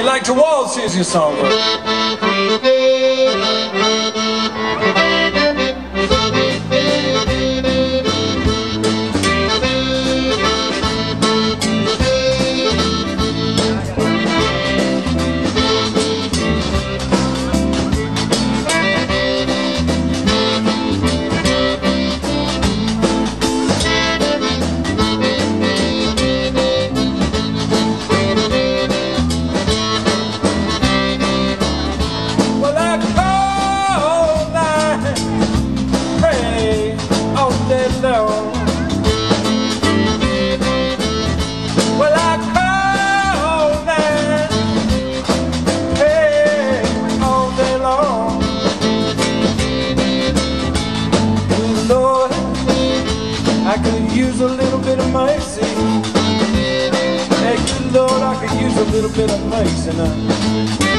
like to waltz, here's your songbook. I could use a little bit of mercy. Hey, good Lord, I could use a little bit of mercy now.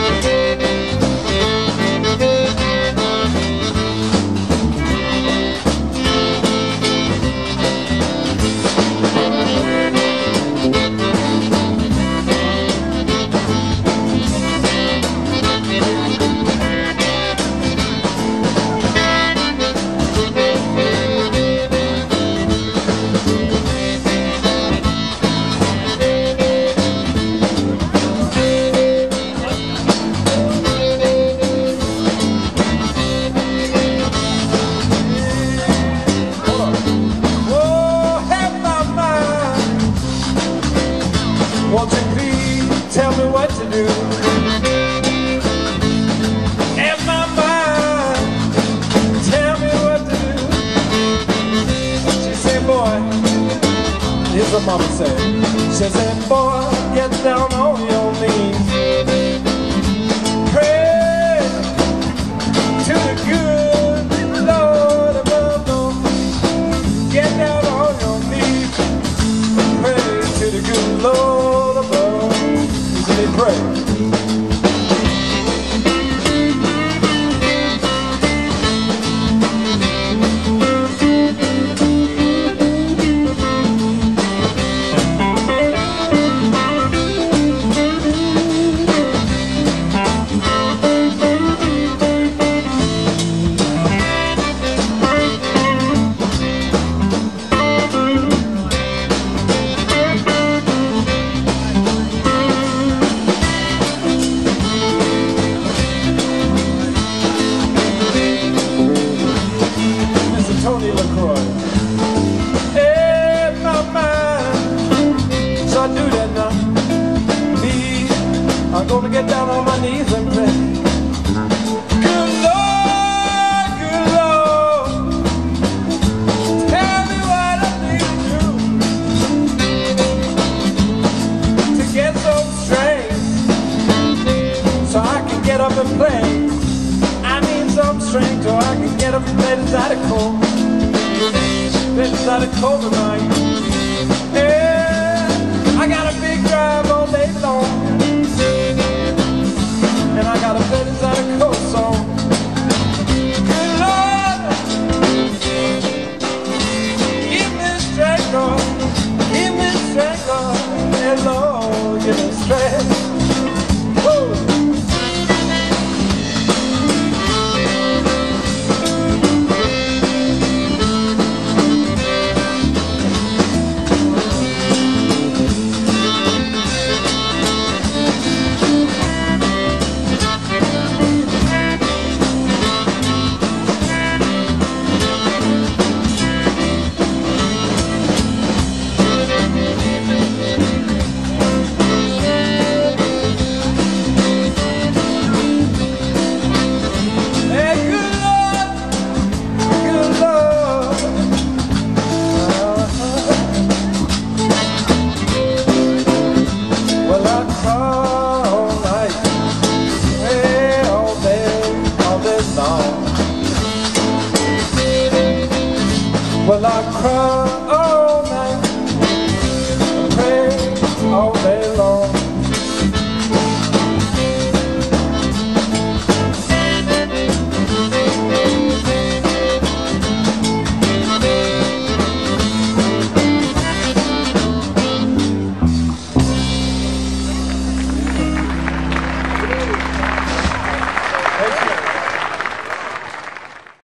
Won't you please tell me what to do? In my mind, tell me what to do. She said, boy, here's what mama said. She said, boy, get down on your knees. Pray to the good Lord above. Get down on your knees. Pray to the good Lord. Pray. Tony LaCroix. Hey, my mind, so I do that now. Me, I'm gonna get down on my knees and pray. Good Lord, tell me what I need to do to get some strength, so I can get up and play. I need some strength so I can get up and play the zydeco. It's not a cold tonight.